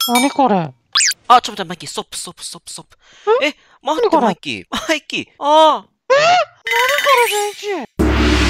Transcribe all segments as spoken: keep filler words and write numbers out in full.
何これ？ あ、ちょっと待って、マイキー、ストップ、ストップ、ストップ、ストップ。え、待って、 何これマイキー。マイキー。ああ。 これ善一。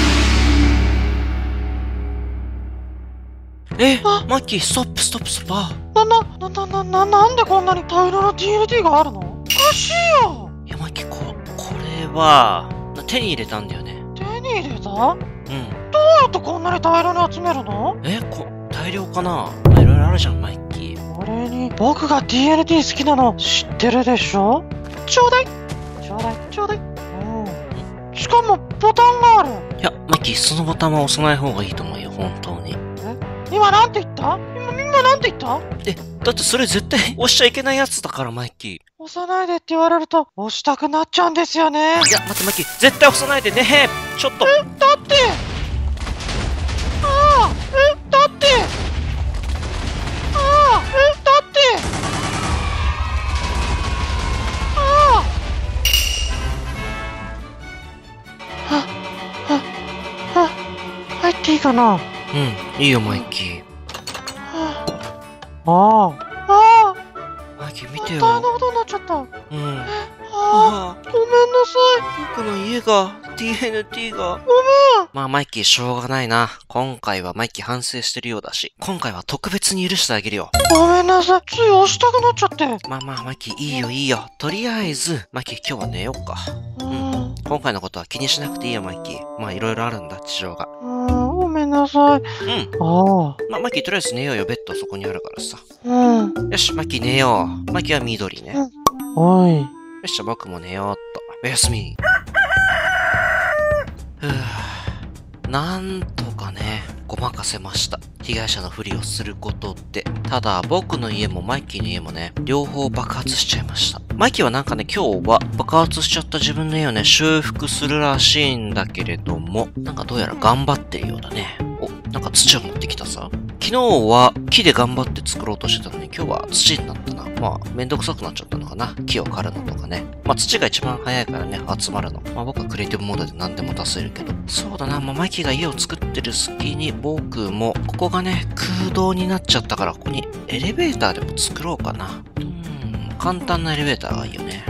え、 あマイキー、ストップ、ストップ、ストップ。あな、な、な、な、な、な、なんでこんなに大量の ティーエヌティー があるの？おかしいよ。 いや、マイキー、こ、これは、手に入れたんだよね。 手に入れた？どううん。 やってこんなに大量に集めるの？ え、こ、大量かな？まあいろいろあるじゃん、マイキー。 俺に僕が ティーエヌティー 好きなの知ってるでしょ？ちょうだいちょうだいちょうだい。うん。しかもボタンがある。 いや、マイキー、そのボタンは押さない方がいいと思うよ、本当に。 今なんて言った？今、今なんて言った？ え、だってそれ絶対押しちゃいけないやつだから、マイキー。い押さないでって言われると押したくなっちゃうんですよね。 や、待って、マイキー、絶対押さないでね。ちょっと。 だってああえだってああえだってああははは入っていいかな？ うん、いいよ、マイキー。 はあああマイキー、見てよ。 大変なことになっちゃった。 うん。 あああ、 あごめんなさい。 僕の家が、ティーエヌティー が。 ごめん。 まあ、マイキー、しょうがないな。今回はマイキー反省してるようだし、今回は特別に許してあげるよ。 ごめんなさい。つい押したくなっちゃって。 まあまあ、マイキー、いいよ、いいよ。とりあえず、マイキー、今日は寝ようか。 うん今回のことは気にしなくていいよ、マイキー。まあ、いろいろあるんだ、事情が。 うんごめんなさい。 うん。 ああまあ、マイキー、とりあえず寝ようよ。ベッドそこにあるからさ。 うんよし、マイキー寝よう。マイキーは緑ね。よおいし、じゃあ僕も寝ようっと。おやすみ。ふぅ。なんとかね、ごまかせました。被害者のふりをすることで。ただ、僕の家もマイキーの家もね、両方爆発しちゃいました。マイキーはなんかね、今日は爆発しちゃった自分の家をね、修復するらしいんだけれども、なんかどうやら頑張ってるようだね。お、なんか土を持ってきたさ。昨日は木で頑張って作ろうとしてたのに、今日は土になったな。まあ、めんどくさくなっちゃったのかな。木を刈るのとかね。まあ、土が一番早いからね、集まるの。まあ、僕はクリエイティブモードで何でも出せるけど。そうだな、まあ、マイキーが家を作ってる隙に、僕も、ここがね、空洞になっちゃったから、ここにエレベーターでも作ろうかな。うーん、簡単なエレベーターがいいよね。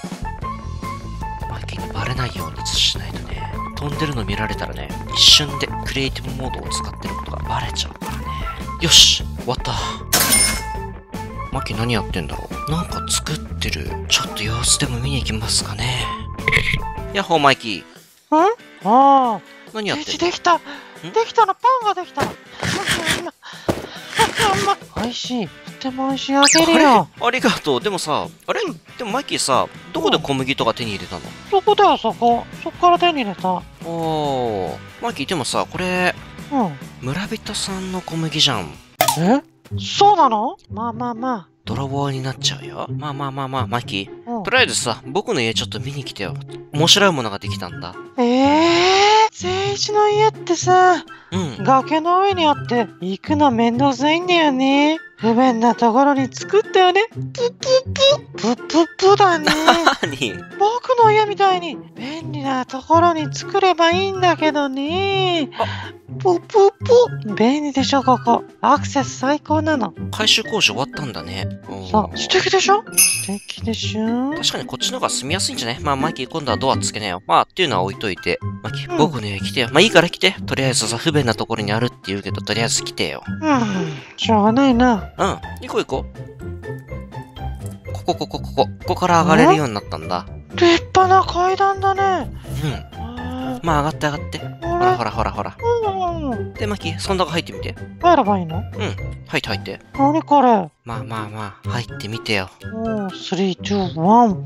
マイキーにバレないようにしないとね。飛んでるの見られたらね、一瞬でクリエイティブモードを使ってることがバレちゃうからね。よし、終わった。マキ何やってんだろう。なんか作ってる。ちょっと様子でも見に行きますかね。ヤッホーマイキー。 んああ何やってんの？ できたできたのパンができた。おいしい。とてもおいしい。あげるよ。 ありがとう。でもさ、あれでもマイキーさ、どこで小麦とか手に入れたの？ そこだよ、そこ。そっから手に入れた。 おー。マイキーでもさ、これ、 うん村人さんの小麦じゃん。 えそうなの？まあまあま泥棒になっちゃうよ。まあまあまあまあ、マイキー。 あ。うんとりあえずさ、僕の家ちょっと見に来てよ。面白いものができたんだ。 ええー、聖一の家ってさ、 うん。 崖の上にあって行くのめんどくさいんだよね。不便なところに作ったよね。ププププププだね。 何？ 僕の家みたいに便利なところに作ればいいんだけどね。プププ便利でしょここ。アクセス最高なの。 改修工事終わったんだね。 さあ素敵でしょ？素敵でしょ？ 確かにこっちの方が住みやすいんじゃね？まあ、マイキー今度はドアつけなよ。まあ、っていうのは置いといて。マイキー、 うん、 僕の家来てよ。まあいいから来て。とりあえずさ、不便なところにあるって言うけど、とりあえず来てよ。 うん、しょうがないな。 うん。行こう行こう。ここ、ここ、ここ。ここから上がれるようになったんだ。 立派な階段だね。 うん。 あまあ、上がって上がって。 ほほらほらほらほら。 うん。 で、マイキー、そん中入ってみて。 入ればいいの？ 入って入って。 何これ？ まあまあまあ、入ってみてよ。 うん、スリー、ツー、ワン。おー！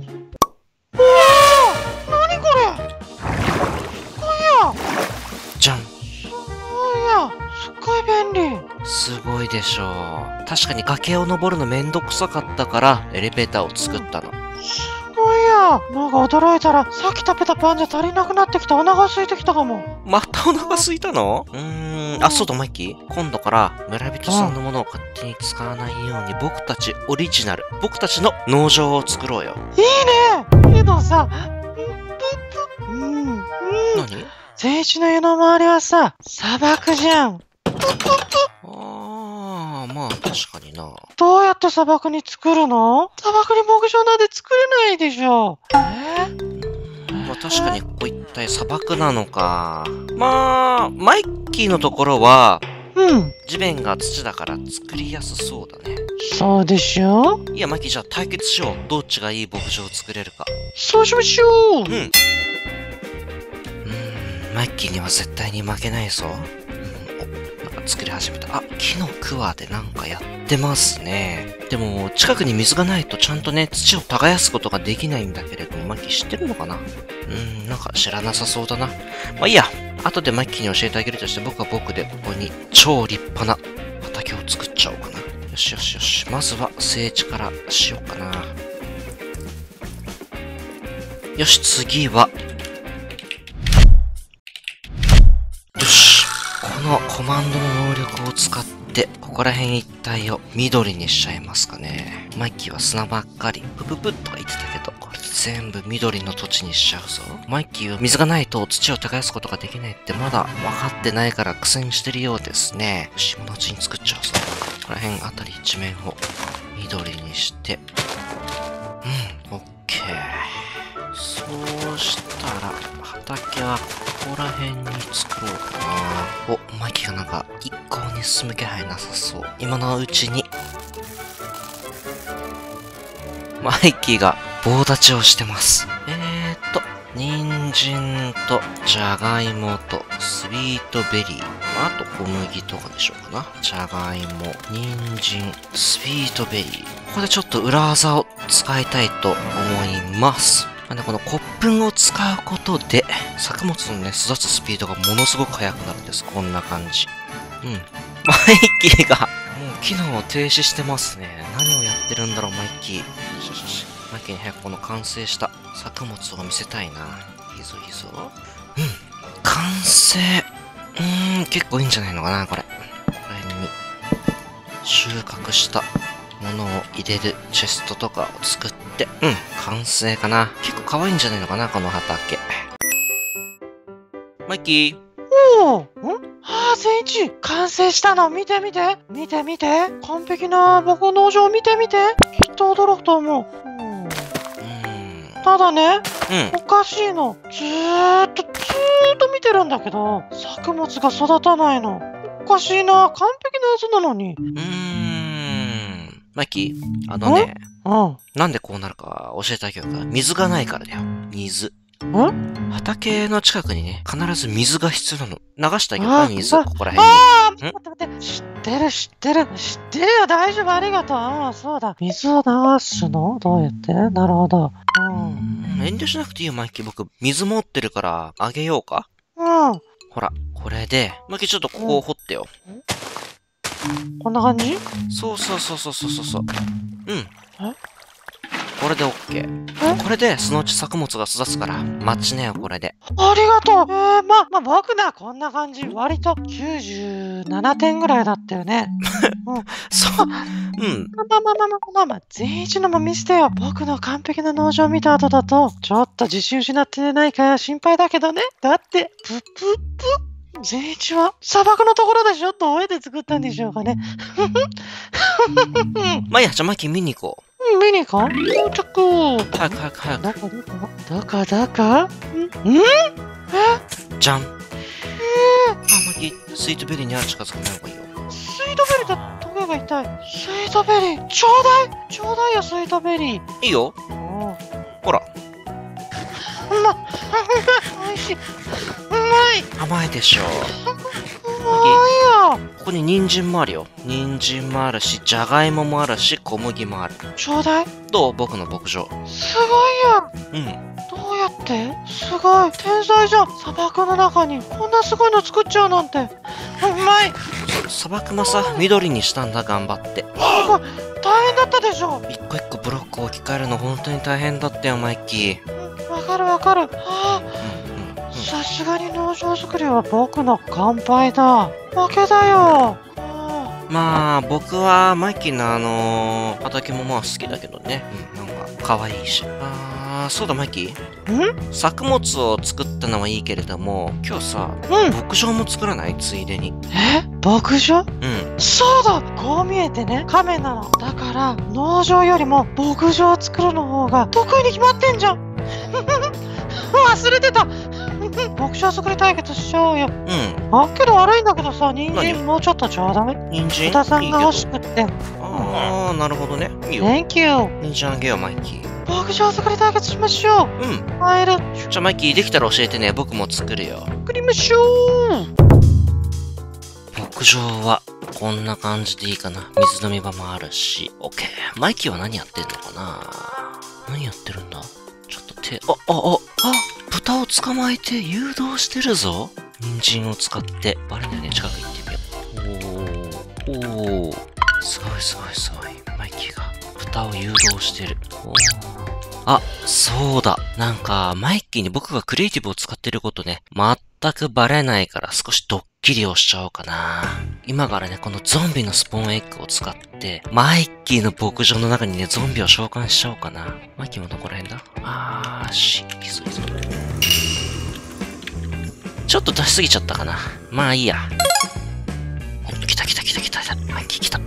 何これ？すごいや！ じゃん。 すごいや！すっごい便利。 すごいでしょう。確かに崖を登るのめんどくさかったから、エレベーターを作ったの。 すごいや！なんか驚いたら、さっき食べたパンじゃ足りなくなってきた。お腹空いてきたかも。 またお腹空いたの？うーん、あ、そうだ、マイキー。今度から村人さんのものを勝手に使わないように僕たちオリジナル、僕たちの農場を作ろうよ。 いいね！けどさ、うん、うん。 何？ 聖一の家の周りはさ、砂漠じゃん。 あー、ままあ、確かにな。 どうやって砂漠に作るの？砂漠に牧場なんて作れないでしょ。えー、 まあ、確かにここ一帯砂漠なのか。まあ、マイキーのところは、 うん。 地面が土だから作りやすそうだね。 そうでしょ？ いや、マイキー、じゃあ対決しよう。どっちがいい牧場を作れるか。 そうしましょう。 うん。うーん、マイキーには絶対に負けないぞ。うん、お、なんか作り始めた。あ、木のクワでなんかやってますね。でも、近くに水がないとちゃんとね、土を耕すことができないんだけれども、マイキー知ってるのかな？うーん、なんか知らなさそうだな。まあいいや。後でマイキーに教えてあげるとして、僕は僕でここに超立派な畑を作っちゃおうかな。よしよしよし。まずは整地からしようかな。よし、次は。よし。このコマンドの能力を使って、ここら辺一帯を緑にしちゃいますかね。マイキーは砂ばっかり、プププッとか言ってたけど、これ全部緑の土地にしちゃうぞ。マイキーは水がないと土を耕すことができないってまだ分かってないから苦戦してるようですね。よし、今のうちに作っちゃうぞ。ここら辺あたり一面を緑にして、うん、オッケー。そうしたら、畑はここら辺に作ろうかな。お、マイキーがなんか一向に進む気配なさそう。今のうちに、マイキーが棒立ちをしてます。えーっと、人参と、じゃがいもと、スイートベリー。あと小麦とかでしょうかな。じゃがいも、人参、スイートベリー。ここでちょっと裏技を使いたいと思います。まあね、この骨粉を使うことで、作物のね、育つスピードがものすごく速くなるんです。こんな感じ。うん。マイキーが、もう機能を停止してますね。何をやってるんだろう、マイキー。よしよしよし。マイキーに早くこの完成した作物を見せたいな。いいぞいいぞ。うん。完成。うーん、結構いいんじゃないのかな、これ。ここら辺に収穫したものを入れるチェストとかを作って、うん、完成かな。結構可愛いんじゃないのかな、この畑。マイキー。 おお、ん？ああ、セイチ、完成したの。見て見て。見て見て。完璧な僕の農場見て見て。きっと驚くと思う。うん。 うーん。 ただね、 うん。 おかしいの。ずーっと、ずーっと見てるんだけど、作物が育たないの。おかしいな。完璧なはずなのに。 うーん。マイキー、あのね、 うん。 なんでこうなるか教えてあげようか。水がないからだよ。水。 ん？ 畑の近くにね、必ず水が必要なの。流してあげようか、 あ水。 あここら辺に。 ああ、 ん待って待って。知ってる知ってる。知ってるよ。大丈夫。ありがとう。ああ、そうだ。水を流すの？どうやって？なるほど。うん。 うん、遠慮しなくていいよ、マイキー。僕、水持ってるから、あげようか？ うん。 ほら、これで、マイキーちょっとここを掘ってよ。 こんな感じ？ そうそうそうそうそうそう。うん。 え？ これで OK。 え？ これで、そのうち作物が育つから、待ちなよ、これで。 ありがとう。えー、ま、まあ、僕な、こんな感じ。割ときゅうじゅうななてんぐらいだったよね。うん。 そう。うん。 まあまあまあまあまあまあまあ、全一のも見せてよ。僕の完璧な農場を見た後だと、ちょっと自信失ってないか心配だけどね。だって、プップップ。全一は砂漠のところでしょ？どうやって作ったんでしょうかね。 まあいいや、じゃあマイキー見に行こう。 見に行こう。到着。 早く早く早く。 だかだかだかだかんんえ？ じゃん。えー、あ、マイキー、スイートベリーには近づかない方がいいよ。 スイートベリーだ。トゲが痛い。スイートベリー、ちょうだいちょうだいよ、スイートベリー。 いいよ。 おほら。 うまっ。おいしい。うまい。 甘いでしょ。 うまいよ。 ここに人参もあるよ。人参もあるし、じゃがいももあるし、小麦もある。 ちょうだい。 どう？僕の牧場。 すごいやん。 うん。 どうやってすごい。天才じゃん。砂漠の中にこんなすごいの作っちゃうなんて。うまい。 砂漠もさ、緑にしたんだ、頑張って。 すごい。大変だったでしょ。 一個一個ブロックを置き換えるの本当に大変だったよ、マイキー。 わかるわかる。はうんうんあ、さすがに農場作りは僕の乾杯だ。負けだよ。 まあ、僕はマイキーのあのー、畑もまあ好きだけどね。うん、なんか可愛いし。あー、そうだマイキー。 ん？ 作物を作ったのはいいけれども、今日さ、 うん。 牧場も作らない？ついでに。 え？ 牧場？ うん。 そうだ、こう見えてね、亀なの。だから、農場よりも牧場を作るの方が得意に決まってんじゃん。忘れてた。牧場作り対決しちゃおうよ。 うん。 あ、けど悪いんだけどさ、人何参もうちょっとちょうだい。 人参豚さんが欲いいけしくって。 ど。ああ、なるほどね。いいよ。 Thank you。 人参あげよう、マイキー。 牧場作り対決しましょう。 うん。 入る。 じゃあマイキー、できたら教えてね。僕も作るよ。 作りましょう。 牧場は、こんな感じでいいかな。水飲み場もあるし。オッケー。マイキーは何やってんのかな？何やってるんだ？ちょっと手、あ、あ、あ、あ、豚を捕まえて誘導してるぞ。人参を使って。バレないね。近く行ってみよう。おー。おー。すごいすごいすごい。マイキーが豚を誘導してる。おー。あ、そうだ。なんか、マイキーに僕がクリエイティブを使ってることね、全くバレないから少しドッキリをしちゃおうかな。今からね、このゾンビのスポーンエッグを使って、マイキーの牧場の中にね、ゾンビを召喚しちゃおうかな。マイキーもどこら辺だ？あー、し、きついぞ。ちょっと出しすぎちゃったかな。まあいいや。お、来た来た来た来た来た。マイキー来た。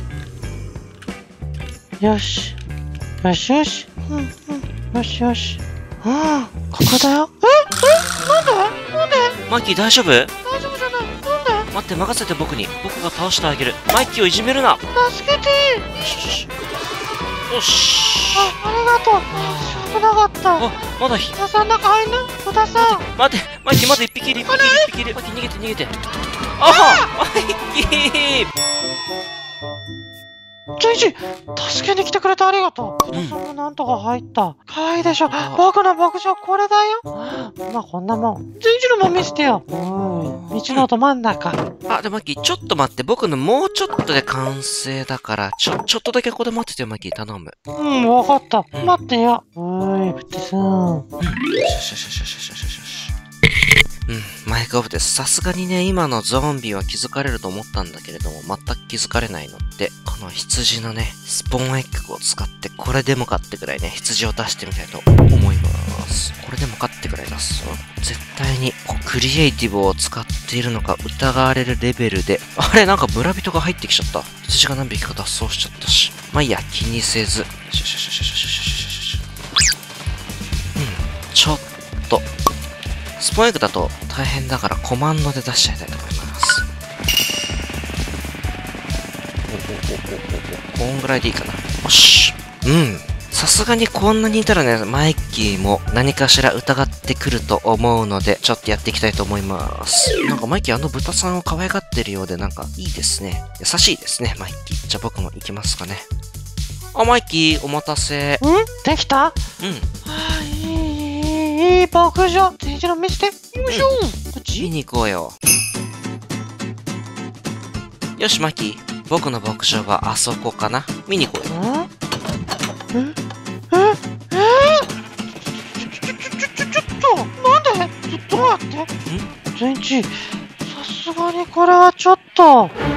よし。よしよし。うんうん。よしよし。うん。ここだよ。ええなんでなんでマイキー大丈夫？ 大丈夫じゃない。なんで待って、任せて僕に。僕が倒してあげる。マイキーをいじめるな。 助けてよし。よし。 あ、ありがとう。危なかった。 あ、まだひ、 豚さん中入んな。豚さん。 待って、マイキーまだ一匹いる、一匹いる、一匹いる。マイキー逃げて逃げて。あはマイキージェイジ、助けに来てくれてありがとう。豚さんもなんとか入った。かわいいでしょ。僕の牧場これだよ。まあこんなもん。ジェイジのも見せてよ。おい、道のど真ん中。 あ、で、マイキー、ちょっと待って。僕のもうちょっとで完成だから、ちょ、ちょっとだけここで待っててよ、マイキー。頼む。 うん、わかった。待ってよ。おい、豚さん。 うん。よしよしよしよしよしよしよし。うん、マイクオフです。さすがにね、今のゾンビは気づかれると思ったんだけれども、全く気づかれないので、この羊のね、スポーンエッグを使って、これでもかってくらいね、羊を出してみたいと思います。これでもかってくらい出す。絶対に、こうクリエイティブを使っているのか疑われるレベルで、あれ、なんか村人が入ってきちゃった。羊が何匹か脱走しちゃったし。まあいいや、気にせず。よしよしよしよしよしよしよしよし。うん、ちょっと。スポーンエッグだと大変だからコマンドで出しちゃいたいと思います。おおおおおお、こんぐらいでいいかな。よし。うん。さすがにこんなにいたらね、マイキーも何かしら疑ってくると思うので、ちょっとやっていきたいと思います。なんかマイキーあの豚さんを可愛がってるようで、なんかいいですね。優しいですね、マイキー。じゃあ僕も行きますかね。あ、マイキー、お待たせ。 んできた？ うん。 はあ、いい、いい牧場。ジェイジの見せて。よいしょ。こっ見ち？ に行こうよ。よし、マキー。僕の牧場はあそこかな。見に行こうよ。 ん？えええちょちょちょちょちょっとなんで？どどうやって？ ん？ ジェイジ、さすがにこれはちょっと。